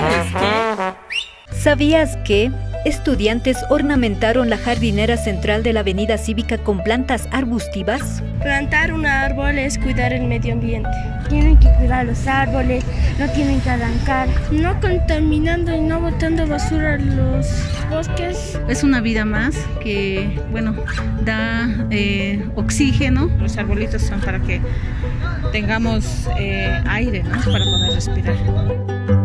¿Sabes qué? ¿Sabías que estudiantes ornamentaron la jardinera central de la avenida Cívica con plantas arbustivas? Plantar un árbol es cuidar el medio ambiente. Tienen que cuidar los árboles, no tienen que arrancar. No contaminando y no botando basura a los bosques. Es una vida más que, bueno, da oxígeno. Los arbolitos son para que tengamos aire, ¿no? Para poder respirar.